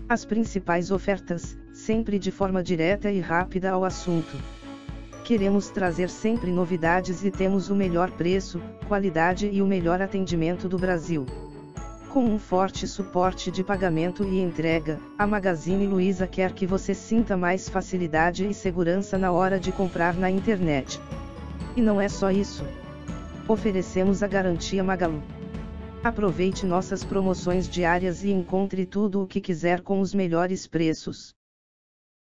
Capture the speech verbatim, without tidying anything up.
As principais ofertas, sempre de forma direta e rápida ao assunto. Queremos trazer sempre novidades e temos o melhor preço, qualidade e o melhor atendimento do Brasil. Com um forte suporte de pagamento e entrega, a Magazine Luiza quer que você sinta mais facilidade e segurança na hora de comprar na internet. E não é só isso. Oferecemos a garantia Magalu. Aproveite nossas promoções diárias e encontre tudo o que quiser com os melhores preços.